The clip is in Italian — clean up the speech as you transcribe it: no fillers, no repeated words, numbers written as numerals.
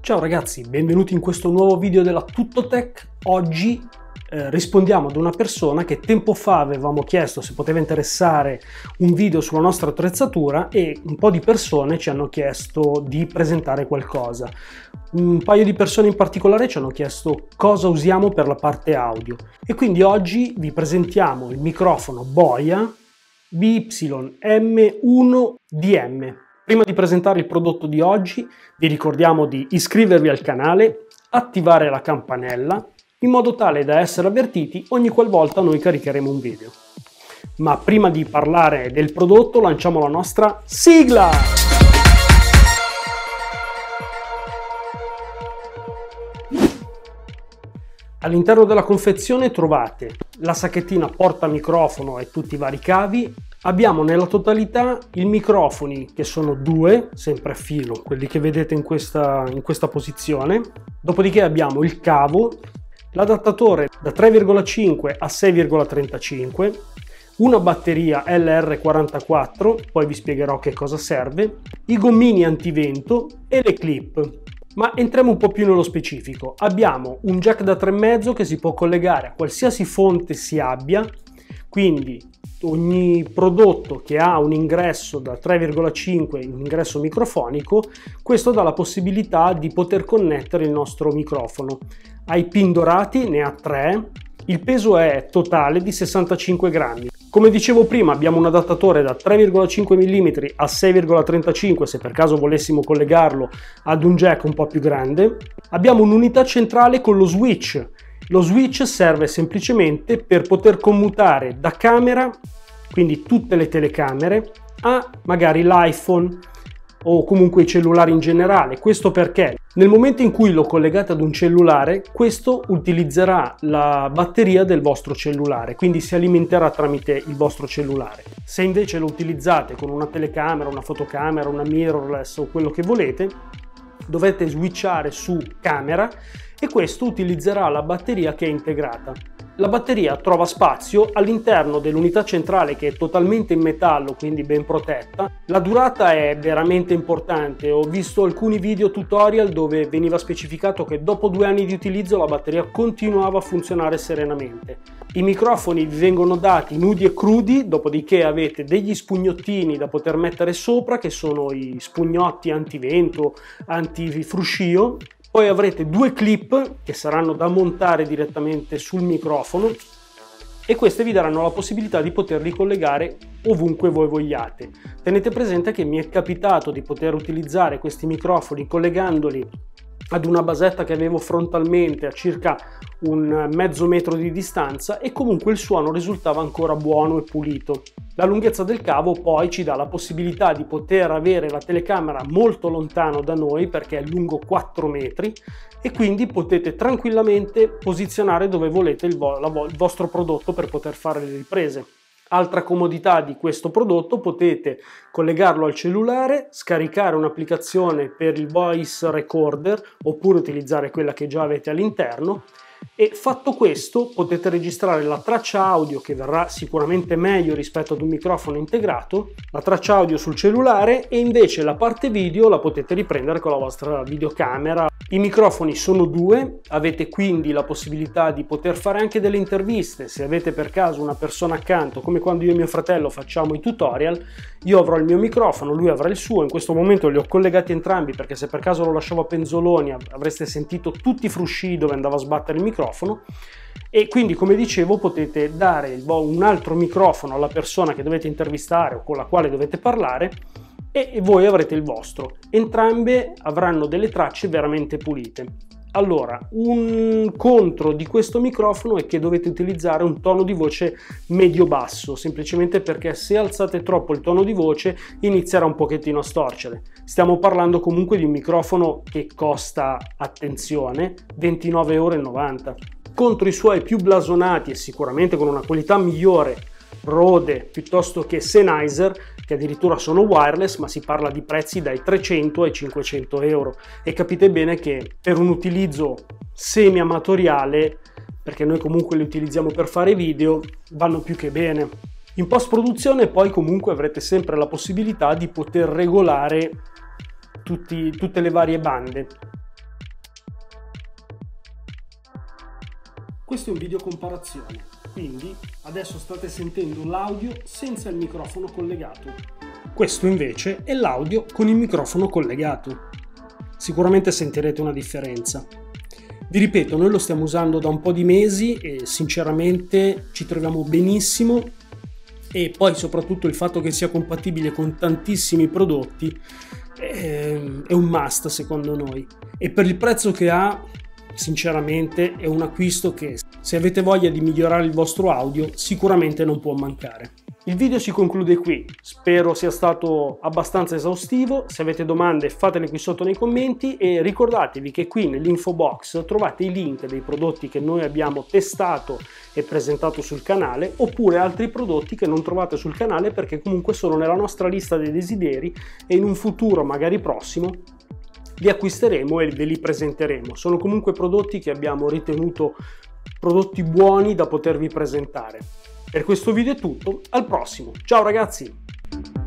Ciao ragazzi, benvenuti in questo nuovo video della Tuttotech. Oggi rispondiamo ad una persona che tempo fa avevamo chiesto se poteva interessare un video sulla nostra attrezzatura e un po' di persone ci hanno chiesto di presentare qualcosa. Un paio di persone in particolare ci hanno chiesto cosa usiamo per la parte audio e quindi oggi vi presentiamo il microfono Boya BY-M1DM. Prima di presentare il prodotto di oggi vi ricordiamo di iscrivervi al canale, attivare la campanella in modo tale da essere avvertiti ogni qualvolta noi caricheremo un video. Ma prima di parlare del prodotto lanciamo la nostra sigla! All'interno della confezione trovate la sacchettina porta microfono e tutti i vari cavi. Abbiamo nella totalità i microfoni, che sono due, sempre a filo, quelli che vedete in questa posizione. Dopodiché abbiamo il cavo, l'adattatore da 3,5 a 6,35, una batteria LR44, poi vi spiegherò che cosa serve, i gommini antivento e le clip. Ma entriamo un po' più nello specifico. Abbiamo un jack da 3,5 che si può collegare a qualsiasi fonte si abbia, quindi ogni prodotto che ha un ingresso da 3,5, un ingresso microfonico, questo dà la possibilità di poter connettere il nostro microfono. Ha i pin dorati, ne ha 3, il peso è totale di 65 grammi. Come dicevo prima abbiamo un adattatore da 3,5 mm a 6,35 se per caso volessimo collegarlo ad un jack un po' più grande. Abbiamo un'unità centrale con lo switch. Lo switch serve semplicemente per poter commutare da camera, quindi tutte le telecamere, a magari l'iPhone o comunque i cellulari in generale. Questo perché nel momento in cui lo collegate ad un cellulare, questo utilizzerà la batteria del vostro cellulare, quindi si alimenterà tramite il vostro cellulare. Se invece lo utilizzate con una telecamera, una fotocamera, una mirrorless o quello che volete, dovete switchare su camera e questo utilizzerà la batteria che è integrata. La batteria trova spazio all'interno dell'unità centrale che è totalmente in metallo, quindi ben protetta. La durata è veramente importante, ho visto alcuni video tutorial dove veniva specificato che dopo 2 anni di utilizzo la batteria continuava a funzionare serenamente. I microfoni vi vengono dati nudi e crudi, dopodiché avete degli spugnottini da poter mettere sopra che sono i spugnotti antivento, antifruscio. Poi avrete 2 clip che saranno da montare direttamente sul microfono e queste vi daranno la possibilità di poterli collegare ovunque voi vogliate. Tenete presente che mi è capitato di poter utilizzare questi microfoni collegandoli ad una basetta che avevo frontalmente a circa un mezzo metro di distanza e comunque il suono risultava ancora buono e pulito. La lunghezza del cavo poi ci dà la possibilità di poter avere la telecamera molto lontano da noi perché è lungo 4 metri e quindi potete tranquillamente posizionare dove volete il vostro prodotto per poter fare le riprese. Altra comodità di questo prodotto, potete collegarlo al cellulare, scaricare un'applicazione per il voice recorder oppure utilizzare quella che già avete all'interno e fatto questo potete registrare la traccia audio che verrà sicuramente meglio rispetto ad un microfono integrato, la traccia audio sul cellulare e invece la parte video la potete riprendere con la vostra videocamera. I microfoni sono 2, avete quindi la possibilità di poter fare anche delle interviste. Se avete per caso una persona accanto, come quando io e mio fratello facciamo i tutorial, io avrò il mio microfono, lui avrà il suo. In questo momento li ho collegati entrambi perché se per caso lo lasciavo a penzoloni avreste sentito tutti i frusci dove andava a sbattere il microfono. E quindi, come dicevo, potete dare un altro microfono alla persona che dovete intervistare o con la quale dovete parlare e voi avrete il vostro. Entrambe avranno delle tracce veramente pulite. Allora, un contro di questo microfono è che dovete utilizzare un tono di voce medio-basso, semplicemente perché se alzate troppo il tono di voce inizierà un pochettino a storcere. Stiamo parlando comunque di un microfono che costa, attenzione, 29,90 €. Contro i suoi più blasonati e sicuramente con una qualità migliore Rode piuttosto che Sennheiser, che addirittura sono wireless, ma si parla di prezzi dai 300 ai 500 € e capite bene che per un utilizzo semi amatoriale, perché noi comunque li utilizziamo per fare video, vanno più che bene. In post produzione poi comunque avrete sempre la possibilità di poter regolare tutte le varie bande. Questo è un video comparazione, quindi adesso state sentendo l'audio senza il microfono collegato. Questo invece è l'audio con il microfono collegato. Sicuramente sentirete una differenza. Vi ripeto, noi lo stiamo usando da un po' di mesi e sinceramente ci troviamo benissimo, e poi soprattutto il fatto che sia compatibile con tantissimi prodotti è un must secondo noi, e per il prezzo che ha sinceramente è un acquisto che, se avete voglia di migliorare il vostro audio, sicuramente non può mancare. Il video si conclude qui, spero sia stato abbastanza esaustivo. Se avete domande fatele qui sotto nei commenti, e ricordatevi che qui nell'info box trovate i link dei prodotti che noi abbiamo testato e presentato sul canale, oppure altri prodotti che non trovate sul canale perché comunque sono nella nostra lista dei desideri e in un futuro magari prossimo li acquisteremo e ve li presenteremo. Sono comunque prodotti che abbiamo ritenuto prodotti buoni da potervi presentare. Per questo video è tutto, al prossimo, ciao ragazzi!